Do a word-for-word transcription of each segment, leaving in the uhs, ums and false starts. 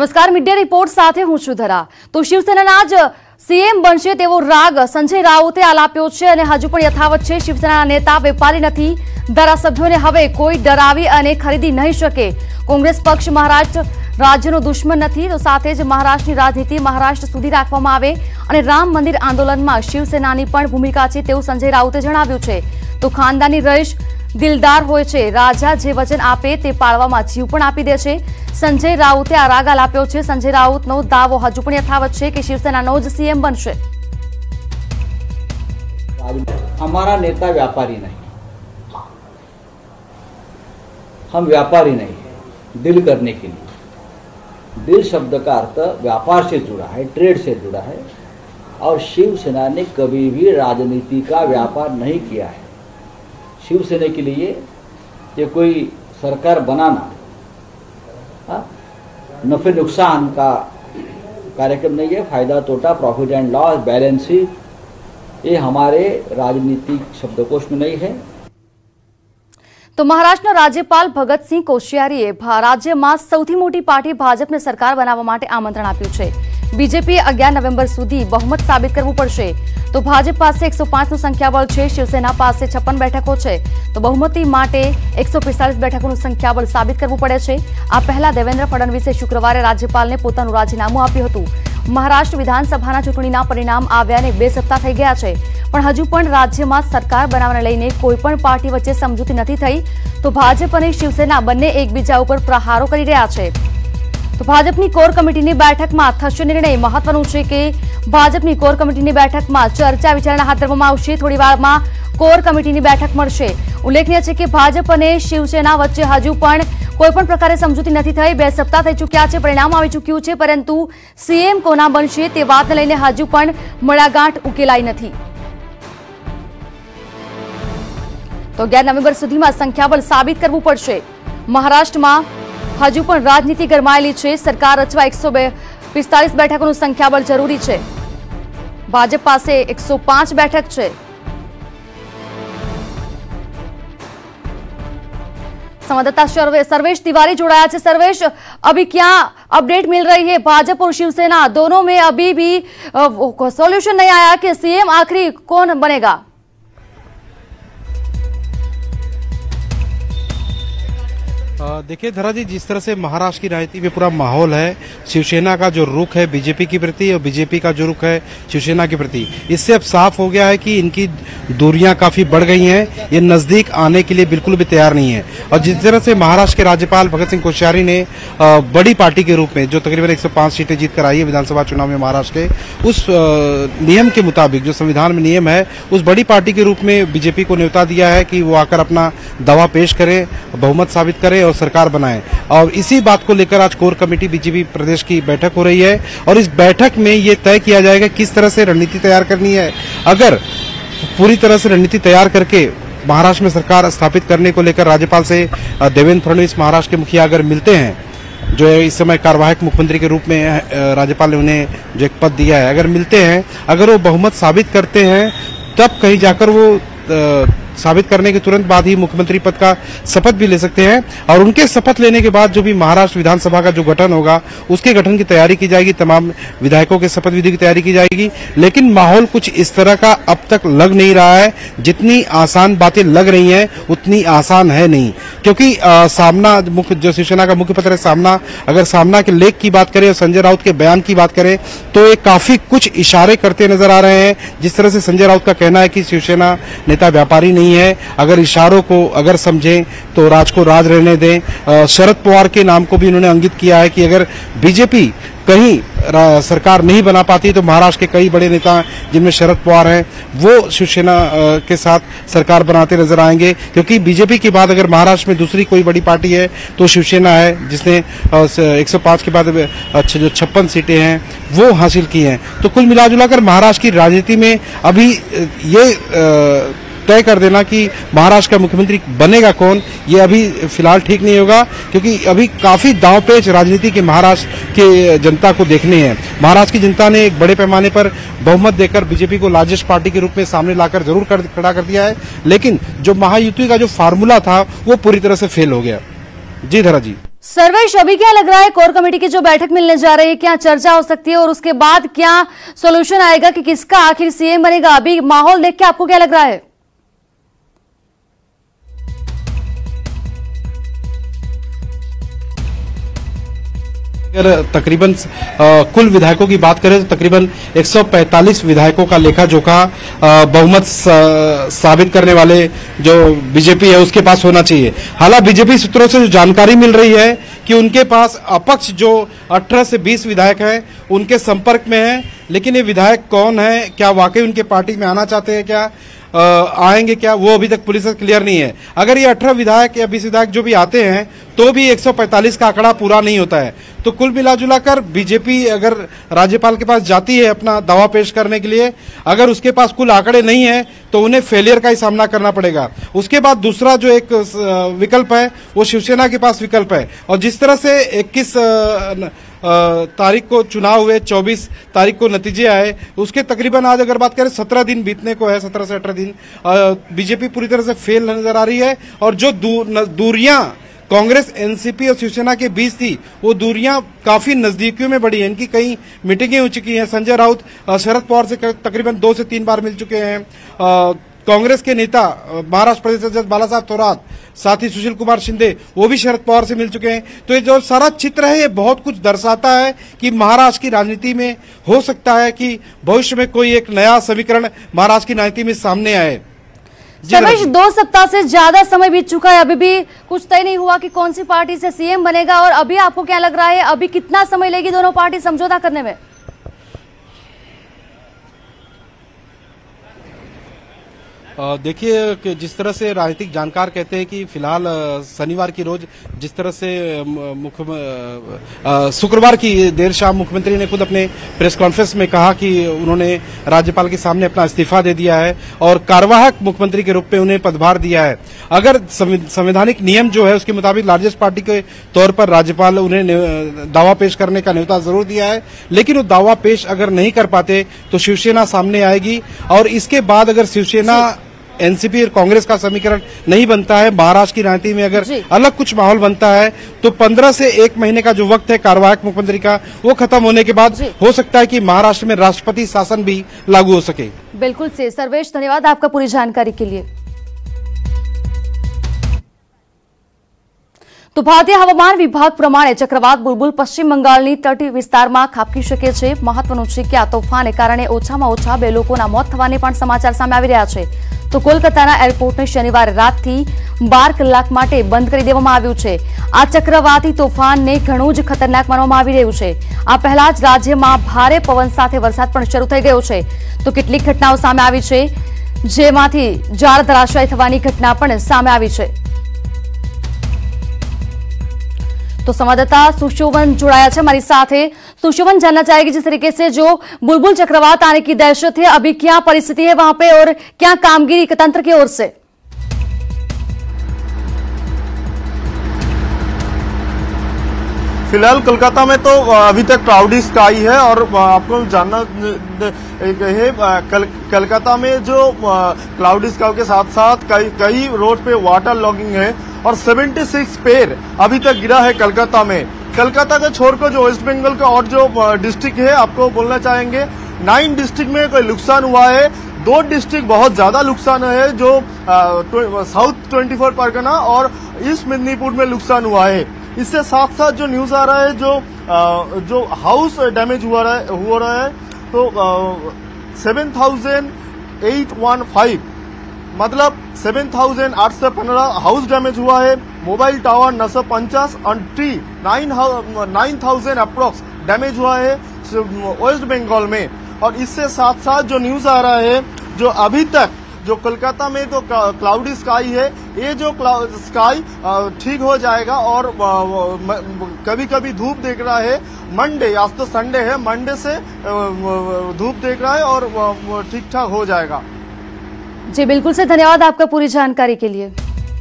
નમસ્કાર, media report સાથે હું છું ધરા। તો શિવસેનાના જ સીએમ બનશે તેવો રાગ સંજય રાઉતે આલાપ્યો છે અને હજુ પણ યથાવત છે। શિવસેનાના નેતા વેપારી નથી, ધારાસભ્યોને હવે કોઈ ડરાવી અને ખરીદી નહીં શકે। કોંગ્રેસ પક્ષ મહારાષ્ટ્ર રાજ્યનો દુશ્મન નથી, તો સાથે જ મહારાષ્ટ્રની રાજનીતિ મહારાષ્ટ્ર સુધી રાખવામાં આવે અને રામ મંદિર આંદોલનમાં શિવસેનાની પણ ભૂમિકા છે તેવું સંજય રાઉતે જણાવ્યું છે। તો ખાનદાની રહીશ દિલદાર હોય છે, રાજા જે વચન આપે તે પાળવામાં જીવ પણ આપી દે છે। સંજય રાઉતે આ રાગ આલાપ્યો છે। સંજય રાઉતનો દાવો હજુ પણ યથાવત છે કે शिवसेनाનો જ सीएम बनશે। हमारा नेता व्यापारी नहीं, हम व्यापारी नहीं है। दिल करने के लिए, दिल शब्द का अर्थ व्यापार से जुड़ा है, ट्रेड से जुड़ा है, और शिवसेना ने कभी भी राजनीति का व्यापार नहीं किया है। शिवसेना के लिए ये कोई सरकार बनाना नफे नुकसान का कार्यक्रम नहीं है। फायदा तोटा, profit and loss, balance sheet, ये हमारे राजनीतिक शब्दकोश में नहीं है। तो महाराष्ट्रना राज्यपाल भगतसिंह कोश्यारीए राज्यમાં સૌથી મોટી પાર્ટી ભાજપને સરકાર બનાવવા માટે આમંત્રણ આપ્યું છે। બીજેપીએ અગિયાર નવેમ્બર સુધી બહુમત સાબિત કરવું પડશે। તો ભાજપ પાસે એકસો પાંચ નું સંખ્યાબળ છે, શિવસેના પાસે છપ્પન બેઠકો છે। તો બહુમતી માટે એકસો પિસ્તાલીસ બેઠકોનું સંખ્યાબળ સાબિત કરવું પડે છે। આ પહેલા દેવેન્દ્ર ફડણવીસે શુક્રવારે રાજ્યપાલને પોતાનું રાજીનામું આપ્યું હતું। મહારાષ્ટ્ર વિધાનસભાના ચૂંટણીના પરિણામ આવ્યાને બે સપ્તાહ થઈ ગયા છે, પણ હજુ પણ રાજ્યમાં સરકાર બનાવવાને લઈને કોઈ પણ પાર્ટી વચ્ચે સમજૂતી નથી થઈ। તો ભાજપ અને શિવસેના બંને એકબીજા ઉપર પ્રહારો કરી રહ્યા છે। તો ભાજપની કોર કમિટીની બેઠકમાં થશે નિર્ણય। મહત્વનું છે કે ભાજપની કોર કમિટીની બેઠકમાં ચર્ચા વિચારણા હાથ ધરવામાં આવશે। થોડી વારમાં કોર કમિટીની બેઠક મળશે। ઉલ્લેખનીય છે કે ભાજપ અને શિવસેના વચ્ચે હજુ પણ કોઈપણ પ્રકારે સમજૂતી નથી થઈ। બે સપ્તાહ થઈ ચૂક્યા છે, પરિણામ આવી ચૂક્યું છે, પરંતુ સીએમ કોના બનશે તે વાતને લઈને હજુ પણ મડાગાંઠ ઉકેલાઈ નથી। તો અગિયાર નવેમ્બર સુધીમાં સંખ્યાબળ સાબિત કરવું પડશે। મહારાષ્ટ્રમાં હજુ પણ રાજનીતિ ગરમાયેલી છે। સરકાર રચવા એકસો પિસ્તાલીસ બેઠકોનું સંખ્યાબળ જરૂરી છે। ભાજપ પાસે એકસો પાંચ બેઠક છે। संवाददाता सर्वेश तिवारी जोड़ाया है। सर्वेश, अभी क्या अपडेट मिल रही है? भाजपा और शिवसेना दोनों में अभी भी सॉल्यूशन नहीं आया कि सीएम आखिरी कौन बनेगा? देखिए धरा जी, जिस तरह से महाराष्ट्र की राजनीति में पूरा माहौल है, शिवसेना का जो रुख है बीजेपी की प्रति और बीजेपी का जो रुख है शिवसेना के प्रति, इससे अब साफ हो गया है कि इनकी दूरियां काफी बढ़ गई हैं। ये नजदीक आने के लिए बिल्कुल भी तैयार नहीं है। और जिस तरह से महाराष्ट्र के राज्यपाल भगत सिंह कोश्यारी ने बड़ी पार्टी के रूप में जो तकरीबन एक सौ पांच सीटें जीत कर आई है विधानसभा चुनाव में महाराष्ट्र के, उस नियम के मुताबिक जो संविधान में नियम है, उस बड़ी पार्टी के रूप में बीजेपी को न्योता दिया है कि वो आकर अपना दावा पेश करे, बहुमत साबित करे और सरकार बनाए। और इसी बात को लेकर आज कोर कमेटी बीजेपी प्रदेश की बैठक हो रही है और इस बैठक में ये तय किया जाएगा किस तरह से रणनीति तैयार करनी है। अगर पूरी तरह से रणनीति तैयार करके महाराष्ट्र में सरकार स्थापित करने को लेकर राज्यपाल से देवेंद्र फडणवीस महाराष्ट्र के मुखिया अगर मिलते हैं, जो इस समय कार्यवाहक मुख्यमंत्री के रूप में राज्यपाल ने उन्हें जो एक पद दिया है, अगर मिलते हैं, अगर वो बहुमत साबित करते हैं, तब कहीं जाकर वो साबित करने के तुरंत बाद ही मुख्यमंत्री पद का शपथ भी ले सकते हैं। और उनके शपथ लेने के बाद जो भी महाराष्ट्र विधानसभा का जो गठन होगा, उसके गठन की तैयारी की जाएगी, तमाम विधायकों के शपथ विधि की तैयारी की जाएगी। लेकिन माहौल कुछ इस तरह का अब तक लग नहीं रहा है। जितनी आसान बातें लग रही हैं उतनी आसान है नहीं, क्योंकि आ, सामना मुख्य जो शिवसेना का मुख्य पत्र है सामना, अगर सामना के लेख की बात करें और संजय राउत के बयान की बात करें तो ये काफी कुछ इशारे करते नजर आ रहे हैं। जिस तरह से संजय राउत का कहना है कि शिवसेना नेता व्यापारी नहीं है, अगर इशारों को अगर समझें तो राज को राज रहने दें। शरद पवार के नाम को भी उन्होंने अंकित किया है कि अगर बीजेपी कहीं सरकार नहीं बना पाती तो महाराष्ट्र के कई बड़े नेता जिनमें शरद पवार हैं वो शिवसेना के साथ सरकार बनाते नजर आएंगे। क्योंकि बीजेपी के बाद अगर महाराष्ट्र में दूसरी कोई बड़ी पार्टी है तो शिवसेना है, जिसने एक सौ पांच के बाद जो छप्पन सीटें हैं वो हासिल की हैं। तो कुल मिलाजुलाकर महाराष्ट्र की राजनीति में अभी ये तय कर देना कि महाराष्ट्र का मुख्यमंत्री बनेगा कौन, ये अभी फिलहाल ठीक नहीं होगा, क्योंकि अभी काफी दांवपेच राजनीति के महाराष्ट्र के जनता को देखने हैं। महाराष्ट्र की जनता ने एक बड़े पैमाने पर बहुमत देकर बीजेपी को लार्जेस्ट पार्टी के रूप में सामने लाकर जरूर कर, खड़ा कर दिया है, लेकिन जो महायुति का जो फार्मूला था वो पूरी तरह से फेल हो गया। जी धरा जी। सर्वेश, अभी क्या लग रहा है कोर कमेटी की जो बैठक मिलने जा रही है, क्या चर्चा हो सकती है और उसके बाद क्या सॉल्यूशन आएगा कि किसका आखिर सीएम बनेगा? अभी माहौल देख के आपको क्या लग रहा है? अगर तकरीबन कुल विधायकों की बात करें तो तकरीबन एक सौ पैंतालीस विधायकों का लेखा जोखा बहुमत साबित करने वाले जो बीजेपी है उसके पास होना चाहिए। हालांकि बीजेपी सूत्रों से जो जानकारी मिल रही है कि उनके पास अपक्ष जो अठारह से बीस विधायक हैं उनके संपर्क में हैं, लेकिन ये विधायक कौन है, क्या वाकई उनके पार्टी में आना चाहते हैं, क्या आ, आएंगे क्या, वो अभी तक पुलिस से क्लियर नहीं है। अगर ये अठारह विधायक या बीस विधायक जो भी आते हैं तो भी एक सौ पैंतालीस का आंकड़ा पूरा नहीं होता है। तो कुल मिलाजुला कर बीजेपी अगर राज्यपाल के पास जाती है अपना दावा पेश करने के लिए, अगर उसके पास कुल आंकड़े नहीं है तो उन्हें फेलियर का ही सामना करना पड़ेगा। उसके बाद दूसरा जो एक विकल्प है वो शिवसेना के पास विकल्प है। और जिस तरह से इक्कीस तारीख को चुनाव हुए, चौबीस तारीख को नतीजे आए, उसके तकरीबन आज अगर बात करें सत्रह दिन बीतने को है, सत्रह से अठारह दिन बीजेपी पूरी तरह से फेल नजर आ रही है। और जो दूर, दूरियां कांग्रेस, एनसीपी और शिवसेना के बीच थी वो दूरियां काफी नजदीकियों में बढ़ी है। इनकी कई मीटिंगें हो चुकी हैं। संजय राउत शरद पवार से तकरीबन दो से तीन बार मिल चुके हैं। कांग्रेस के नेता महाराष्ट्र प्रदेश अध्यक्ष बाला साहब थोरात, साथ ही सुशील कुमार शिंदे, वो भी शरद पवार से मिल चुके हैं। तो ये जो सारा चित्र है ये बहुत कुछ दर्शाता है कि महाराष्ट्र की राजनीति में हो सकता है कि भविष्य में कोई एक नया समीकरण महाराष्ट्र की राजनीति में सामने आए। सर्वेश, दो सप्ताह से ज्यादा समय बीत चुका है, अभी भी कुछ तय नहीं हुआ कि कौन सी पार्टी से सीएम बनेगा, और अभी आपको क्या लग रहा है अभी कितना समय लेगी दोनों पार्टी समझौता करने में? देखिए कि जिस तरह से राजनीतिक जानकार कहते हैं कि फिलहाल शनिवार की रोज जिस तरह से मुख्य शुक्रवार की देर शाम मुख्यमंत्री ने खुद अपने प्रेस कॉन्फ्रेंस में कहा कि उन्होंने राज्यपाल के सामने अपना इस्तीफा दे दिया है और कार्यवाहक मुख्यमंत्री के रूप में उन्हें पदभार दिया है। अगर संवैधानिक नियम जो है उसके मुताबिक लार्जेस्ट पार्टी के तौर पर राज्यपाल उन्हें दावा पेश करने का न्योता जरूर दिया है, लेकिन वो दावा पेश अगर नहीं कर पाते तो शिवसेना सामने आएगी। और इसके बाद अगर शिवसेना, एनसीपी और कांग्रेस का समीकरण नहीं बनता है, महाराष्ट्र की राजनीति में अगर अलग कुछ माहौल बनता है, तो पंद्रह से एक महीने का जो वक्त है कार्यवाहक मुख्यमंत्री का वो खत्म होने के बाद हो सकता है कि महाराष्ट्र में राष्ट्रपति शासन भी लागू हो सके। बिल्कुल से सर्वेश, धन्यवाद आपका पूरी जानकारी के लिए। તો ભારતીય હવામાન વિભાગ પ્રમાણે ચક્રવાત બુલબુલ પશ્ચિમ બંગાળની તટી વિસ્તારમાં ખાબકી શકે છે। મહત્વનું છે કે આ તોફાને કારણે ઓછામાં ઓછા બે લોકોના મોત થવાની પણ સમાચાર સામે આવી રહ્યા છે। તો કોલકાતાના એરપોર્ટને શનિવારે રાતથી બાર કલાક માટે બંધ કરી દેવામાં આવ્યું છે। આ ચક્રવાતી તોફાનને ઘણું જ ખતરનાક માનવામાં આવી રહ્યું છે। આ પહેલા જ રાજ્યમાં ભારે પવન સાથે વરસાદ પણ શરૂ થઈ ગયો છે। તો કેટલીક ઘટનાઓ સામે આવી છે, જેમાંથી ઝાડ ધરાશાયી થવાની ઘટના પણ સામે આવી છે। तो संवाददाता सुशोभन जुड़ाया है हमारी साथ है। सुशोभन, जानना चाहेगी जिस तरीके से जो बुलबुल चक्रवात आने की दहशत है, अभी क्या परिस्थिति है वहां पे और क्या कामगिरी तंत्र की ओर से? फिलहाल कोलकाता में तो अभी तक क्लाउडी स्काई है और आपको जानना है कोलकाता में जो क्लाउडी स्काई के साथ साथ कई कई रोड पे वाटर लॉगिंग है और छिहत्तर पेड़ अभी तक गिरा है कोलकाता में। कोलकाता का छोड़कर जो वेस्ट बंगाल का और जो डिस्ट्रिक्ट है आपको बोलना चाहेंगे, नाइन डिस्ट्रिक्ट में कोई नुकसान हुआ है। दो डिस्ट्रिक्ट बहुत ज्यादा नुकसान है, जो साउथ ट्वेंटी फोर परगना और ईस्ट मिदनीपुर में नुकसान हुआ है। इससे साथ साथ जो न्यूज आ रहा है जो आ, जो हाउस डैमेज हुआ रहा है हो रहा है तो seven thousand eight one five मतलब सेवन थाउजेंड आठ सौ पंद्रह हाउस डैमेज हुआ है। मोबाइल टावर नौ सौ पचास और three nine nine thousand approx damage हुआ है वेस्ट बंगाल में। और इससे साथ साथ जो न्यूज आ रहा है जो अभी तक जो कोलकाता में तो क्लाउडी स्काई है, ये जो स्काई ठीक हो जाएगा और कभी कभी धूप देख रहा है। मंडे, आज तो संडे है, मंडे से धूप देख रहा है और ठीक ठाक हो जाएगा। जी बिल्कुल से धन्यवाद आपका पूरी जानकारी के लिए।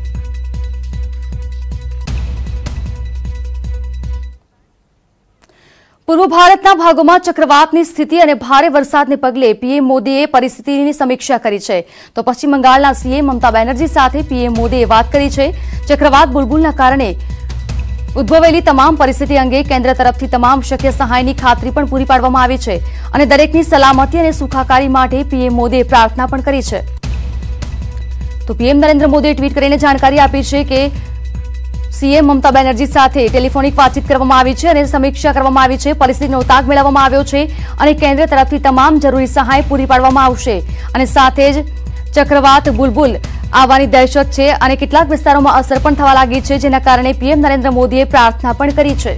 પૂર્વ ભારતના ભાગોમાં ચક્રવાતની સ્થિતિ અને ભારે વરસાદને પગલે પીએમ મોદીએ પરિસ્થિતિની સમીક્ષા કરી છે। તો પશ્ચિમ બંગાળના સીએમ મમતા બેનર્જી સાથે પીએમ મોદીએ વાત કરી છે। ચક્રવાત બુલબુલના કારણે ઉદ્ભવેલી તમામ પરિસ્થિતિ અંગે કેન્દ્ર તરફથી તમામ શક્ય સહાયની ખાતરી પણ પૂરી પાડવામાં આવી છે અને દરેકની સલામતી અને સુખાકારી માટે પીએમ મોદીએ પ્રાર્થના પણ કરી છે. તો પીએમ નરેન્દ્ર મોદીએ ટ્વીટ કરીને જાણકારી આપી છે કે સીએમ મમતા બેનર્જી સાથે ટેલિફોનિક વાતચીત કરવામાં આવી છે અને સમીક્ષા કરવામાં આવી છે. પરિસ્થિતિનો તાગ મેળવવામાં આવ્યો છે અને કેન્દ્ર તરફથી તમામ જરૂરી સહાય પૂરી પાડવામાં આવશે અને સાથે જ ચક્રવાત બુલબુલ આવવાની દહેશત છે અને કેટલાક વિસ્તારોમાં અસર પણ થવા લાગી છે, જેના કારણે પીએમ નરેન્દ્ર મોદીએ પ્રાર્થના પણ કરી છે.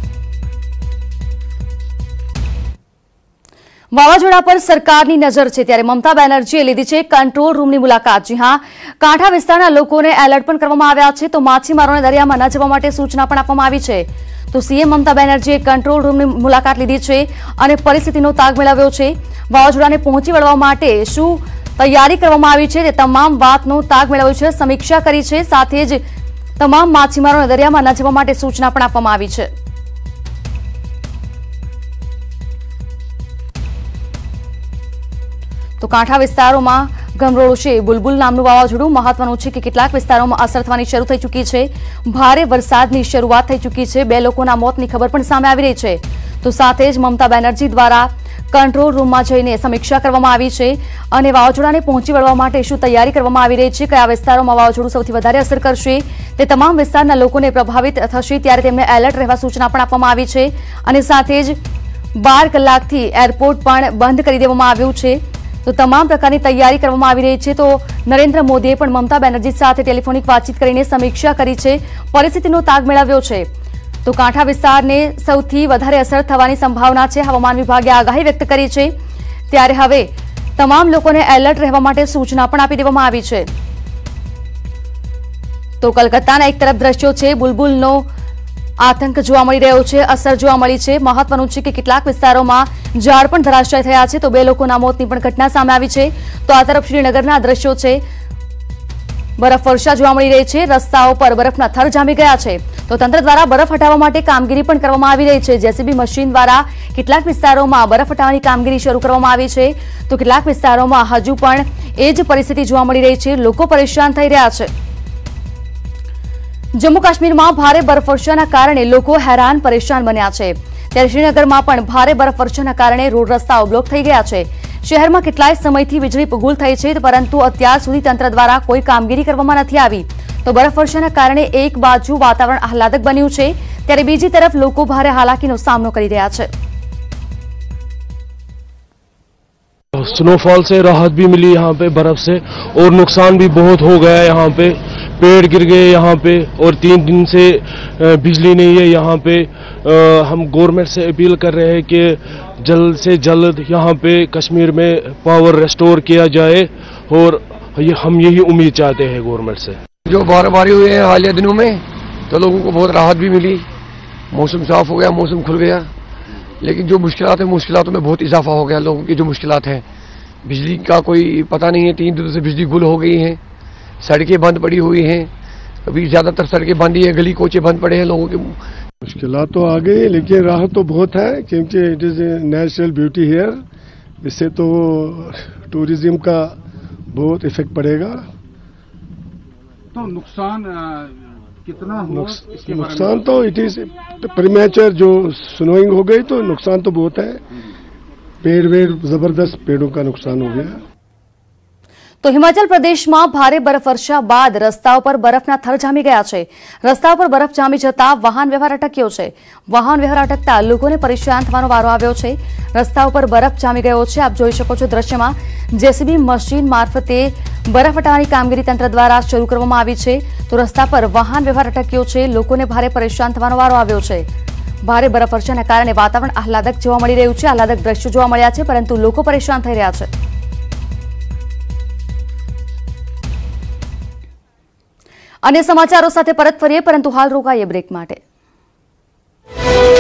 વાવાઝોડા પર સરકારની નજર છે ત્યારે મમતા બેનર્જીએ લીધી છે કંટ્રોલ રૂમની મુલાકાત. જી હા, કાંઠા વિસ્તારના લોકોને એલર્ટ પણ કરવામાં આવ્યા છે તો માછીમારોને દરિયામાં ન જવા માટે સૂચના પણ આપવામાં આવી છે. તો સીએમ મમતા બેનર્જીએ કંટ્રોલ રૂમની મુલાકાત લીધી છે અને પરિસ્થિતિનો તાગ મેળવ્યો છે. વાવાઝોડાને પહોંચી વળવા માટે શું તૈયારી કરવામાં આવી છે તે તમામ વાતનો તાગ મેળવ્યો છે, સમીક્ષા કરી છે. સાથે જ તમામ માછીમારોને દરિયામાં ન જવા માટે સૂચના પણ આપવામાં આવી છે. તો કાંઠા વિસ્તારોમાં ગમરોળ છે બુલબુલ નામનું વાવાઝોડું. મહત્વનું છે કે કેટલાક વિસ્તારોમાં અસર થવાની શરૂ થઈ ચૂકી છે. ભારે વરસાદની શરૂઆત થઈ ચૂકી છે. બે લોકોના મોતની ખબર પણ સામે આવી રહી છે. તો સાથે જ મમતા બેનર્જી દ્વારા કંટ્રોલ રૂમમાં જઈને સમીક્ષા કરવામાં આવી છે અને વાવાઝોડાને પહોંચી વળવા માટે શું તૈયારી કરવામાં આવી રહી છે, કયા વિસ્તારોમાં વાવાઝોડું સૌથી વધારે અસર કરશે, તે તમામ વિસ્તારના લોકોને પ્રભાવિત થશે ત્યારે તેમને એલર્ટ રહેવા સૂચના પણ આપવામાં આવી છે અને સાથે જ બાર કલાકથી એરપોર્ટ પણ બંધ કરી દેવામાં આવ્યું છે. તો તમામ પ્રકારની તૈયારી કરવામાં આવી રહી છે. તો નરેન્દ્ર મોદીએ પણ મમતા બેનર્જી સાથે ટેલિફોનિક વાતચીત કરીને સમીક્ષા કરી છે, પરિસ્થિતિનો તાગ મેળવ્યો છે. તો કાંઠા વિસ્તારને સૌથી વધારે અસર થવાની સંભાવના છે. હવામાન વિભાગે આગાહી વ્યક્ત કરી છે ત્યારે હવે તમામ લોકોને એલર્ટ રહેવા માટે સૂચના પણ આપી દેવામાં આવી છે. તો કલકત્તાના એક તરફ દ્રશ્યો છે બુલબુલનો આતંક જોવા મળી રહ્યો છે, અસર જોવા મળી છે. મહત્વનું છે કે કેટલાક વિસ્તારોમાં ઝાડ પણ ધરાશાય થયા છે તો બે લોકોના મોતની પણ ઘટના સામે આવી છે. તો આ તરફ શ્રીનગરના દ્રશ્યો છે, બરફવર્ષા જોવા મળી રહી છે. રસ્તાઓ પર બરફના થર જામી ગયા છે તો તંત્ર દ્વારા બરફ હટાવવા માટે કામગીરી પણ કરવામાં આવી રહી છે. જેસીબી મશીન દ્વારા કેટલાક વિસ્તારોમાં બરફ હટાવવાની કામગીરી શરૂ કરવામાં આવી છે. તો કેટલાક વિસ્તારોમાં હજુ પણ એ જ પરિસ્થિતિ જોવા મળી રહી છે. લોકો પરેશાન થઈ રહ્યા છે. જમ્મુ કાશ્મીરમાં ભારે બરફવર્ષાના કારણે લોકો હેરાન પરેશાન બન્યા છે ત્યારે શ્રીનગરમાં પણ ભારે બરફવર્ષાના કારણે રોડ રસ્તાઓ બ્લોક થઈ ગયા છે. શહેરમાં કેટલાય સમયથી વીજળી પુગુલ થઈ છે પરંતુ અત્યાર સુધી તંત્ર દ્વારા કોઈ કામગીરી કરવામાં નથી આવી. તો બરફવર્ષાના કારણે એક બાજુ વાતાવરણ આહલાદક બન્યું છે ત્યારે બીજી તરફ લોકો ભારે હાલાકીનો સામનો કરી રહ્યા છે. स्नोफॉल से राहत भी मिली यहाँ पे बर्फ से और नुकसान भी बहुत हो गया यहाँ पे. पेड़ गिर गए यहाँ पे और तीन दिन से बिजली नहीं है यहाँ पे. हम गवर्नमेंट से अपील कर रहे हैं कि जल्द से जल्द यहाँ पे कश्मीर में पावर रेस्टोर किया जाए और ये हम यही उम्मीद चाहते हैं गवर्नमेंट से. जो बर्फबारी हुई है हालिया दिनों में तो लोगों को बहुत राहत भी मिली. मौसम साफ हो गया, मौसम खुल गया. लेकिन जो मुश्किलात है मुश्किलातों में बहुत इजाफा हो गया. लोगों की जो मुश्किलात है, बिजली का कोई पता नहीं है. तीन दिनों से बिजली गुल हो गई है, सड़कें बंद पड़ी हुई हैं. अभी ज़्यादातर सड़कें बंद ही है, गली कोचे बंद पड़े हैं. लोगों के मुश्किलात तो आ गई लेकिन राहत तो बहुत है क्योंकि it is natural beauty here. इससे तो टूरिज्म का बहुत इफेक्ट पड़ेगा. तो नुकसान कितना हुआ? नुकसान तो इट इज प्रीमेचर जो स्नोइंग हो गई तो नुकसान तो बहुत है. पेड़ वेड़ जबरदस्त पेड़ों का नुकसान हो गया. તો હિમાચલ પ્રદેશમાં ભારે બરફવર્ષા બાદ રસ્તાઓ પર બરફના થર જામી ગયા છે. રસ્તાઓ પર બરફ જામી જતા વાહન વ્યવહાર અટક્યો છે. વાહન વ્યવહાર અટકતા લોકોને પરેશાન થવાનો વારો આવ્યો છે. રસ્તાઓ પર બરફ જામી ગયો છે. આપ જોઈ શકો છો દ્રશ્યમાં જેસીબી મશીન મારફતે બરફ હટાવવાની કામગીરી તંત્ર દ્વારા શરૂ કરવામાં આવી છે. તો રસ્તા પર વાહન વ્યવહાર અટક્યો છે. લોકોને ભારે પરેશાન થવાનો વારો આવ્યો છે. ભારે બરફવર્ષાના કારણે વાતાવરણ આહલાદક જોવા મળી રહ્યું છે. આહલાદક દ્રશ્યો જોવા મળ્યા છે પરંતુ લોકો પરેશાન થઈ રહ્યા છે. અન્ય સમાચારો સાથે પરત ફરીએ પરંતુ હાલ રોકાઈએ બ્રેક માટે.